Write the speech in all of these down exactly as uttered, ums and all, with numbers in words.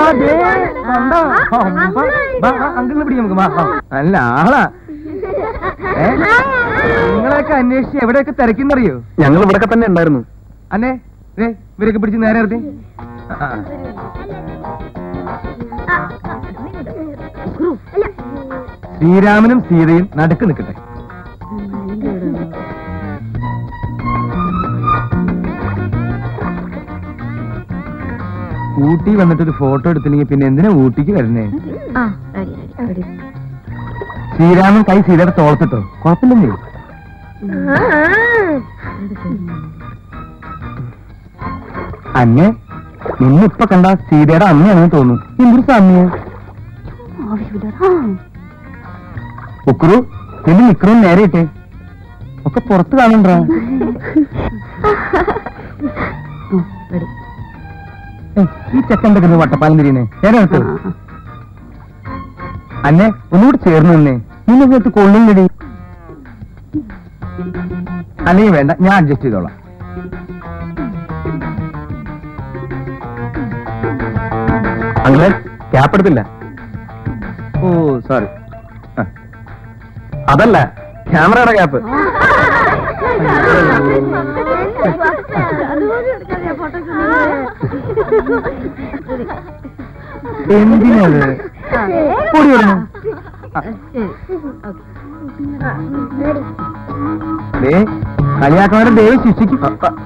അങ്കിളിനെ പിടിക്കും നമുക്ക്. നല്ല ആളാ. നിങ്ങളെയൊക്കെ അന്വേഷിച്ച് എവിടെയൊക്കെ തിരക്കുന്നറിയോ? ഞങ്ങൾ ഇവിടെയൊക്കെ തന്നെ ഉണ്ടായിരുന്നു. അന്നെ ഇവരൊക്കെ പിടിച്ച് നേരെ നിർത്തി. ശ്രീരാമനും സീതയും നടുക്ക് നിൽക്കട്ടെ. ഊട്ടി വന്നിട്ടൊരു ഫോട്ടോ എടുത്തില്ലെങ്കിൽ പിന്നെ എന്തിനാ ഊട്ടിക്ക് വരുന്നേ? ശ്രീരാമൻ കൈ സീതയുടെ തോളത്തിട്ടോ? കുഴപ്പമില്ലേ? അന്നെ നിന്നിപ്പൊ കണ്ട സീതയുടെ അമ്മയാണെന്ന് തോന്നുന്നു. എന്തൊരു സമയം ഉക്രു നിന്റെ നിക്കറും നേരെ ഇട്ടേ. ഒക്കെ പുറത്ത് കാണണ്ട. ഈ ചെക്കൻ്റെ കിടന്ന് വട്ടപ്പാലം തിരിയുന്നേ നേരെ. അന്നെ ഒന്നുകൂടി ചേർന്ന് തന്നെ നിന്നെ കൊള്ളുന്നടി. അല്ലെങ്കിൽ വേണ്ട, ഞാൻ അഡ്ജസ്റ്റ് ചെയ്തോളാം. അങ്ങനെ ക്യാപ്പ് എടുത്തില്ല. ഓ സോറി. അതല്ല, ക്യാമറയുടെ ക്യാപ്പ്. എന്തിനാണ് കളിയാക്കവരെ ദൈവം ശിക്ഷിക്കും.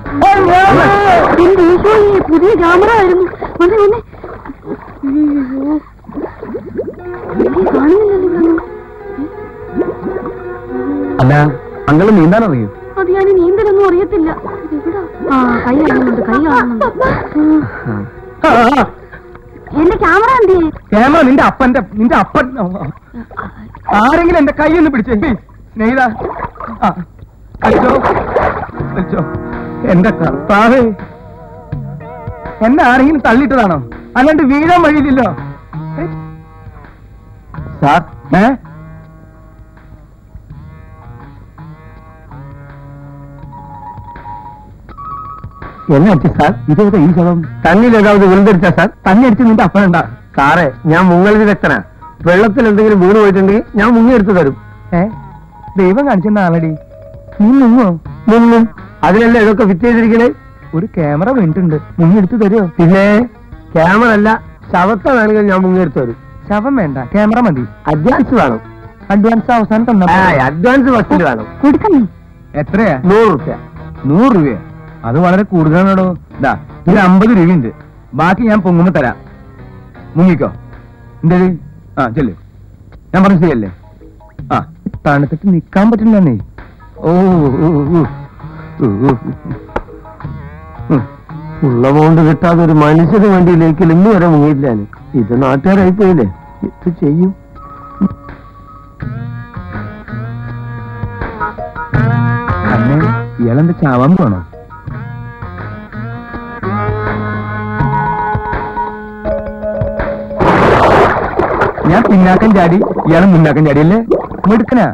പുതിയ ക്യാമറ ആയിരുന്നു. അല്ല, അങ്ങള് നീന്താൻ അറിയൂ? അത് ഞാൻ നീന്തലൊന്നും അറിയത്തില്ല. കൈ കാണുന്നുണ്ട്, കൈ കാണുന്നുണ്ട്. എന്റെ ക്യാമറ എന്തേ? ക്യാമറ നിന്റെ അപ്പന്റെ നിന്റെ അപ്പൻ. ആരെങ്കിലും എന്റെ കൈ ഒന്ന് പിടിച്ചേ സ്നേഹിത. എന്റെ കർത്താവേ, എന്നെ ആരെങ്കിലും തള്ളിയിട്ടതാണോ? അല്ലാണ്ട് വീഴാൻ വഴിയില്ലല്ലോ സാർ. ഏ എന്നെ അടിച്ചു സാർ? ഇതേതാ ഈ ശവം? തന്നിലേതാവത് വെറുതെടിച്ചാ സാർ? തന്നെ അടിച്ച് നിന്റെ അപ്പനുണ്ടാ? സാറേ, ഞാൻ മുങ്ങൽ വിദഗ്ധനാ. വെള്ളത്തിൽ എന്തെങ്കിലും വീണ് പോയിട്ടുണ്ടെങ്കിൽ ഞാൻ മുങ്ങിയെടുത്ത് തരും. ഏ ദൈവം കാണിച്ചെന്ന ആളടി. നീ മുങ്ങോ? മുങ്ങും. അതിനല്ലേ ഇതൊക്കെ ഫിറ്റ് ചെയ്തിരിക്കണേ. ഒരു ക്യാമറ വീണിട്ടുണ്ട്, മുങ്ങിയെടുത്ത് തരുമോ? പിന്നെ ക്യാമറ അല്ല, ശവത്തെ വേണമെങ്കിൽ ഞാൻ മുങ്ങിയെടുത്ത് തരും. ശവം വേണ്ട, ക്യാമറ മതി. അഡ്വാൻസ് വേണം. അഡ്വാൻസ് അവസാനം തന്നാ? അഡ്വാൻസ് ഫസ്റ്റിൽ വേണം. കൊടുക്കണേ. എത്രയാ? നൂറ് റുപ്യ. നൂറ് രൂപ? അത് വളരെ കൂടുതലാണോ? ഇതാ ഒരു അമ്പത് രൂപയുണ്ട്, ബാക്കി ഞാൻ പൊങ്ങുമ്പോ തരാം. മുങ്ങിക്കോ. എന്തേ? ആ ചെല്ലു. ഞാൻ പറഞ്ഞു ശരിയല്ലേ? ആ തണുത്തിട്ട് നിക്കാൻ പറ്റില്ലെന്നേ. ഓ ഉള്ള കൊണ്ട് കിട്ടാതെ ഒരു മനുഷ്യന് വേണ്ടിയിലേക്ക് ഇന്ന് വരെ മുങ്ങിയില്ലാന്. ഇത് നാട്ടുകാരായി പോയില്ലേ, ഇത് ചെയ്യും. അന്നെ ഇയാളെന്താ ചാവാൻ പോണോ? ഞാൻ പിന്നാക്കം ചാടി, ഇയാള് മുന്നാക്കം ചാടിയല്ലേ? മിടുക്കനാ.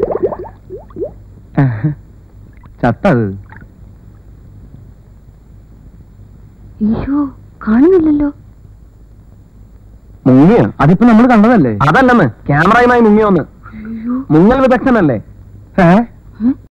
ചത്തത് ഈശോ, കാണുന്നില്ലല്ലോ. മുങ്ങിയോ? അതിപ്പോ നമ്മൾ കണ്ടതല്ലേ? അതല്ലെന്ന്, ക്യാമറയുമായി മുങ്ങിയോന്ന്. മുങ്ങൽ വിദഗ്ധനല്ലേ? ഏ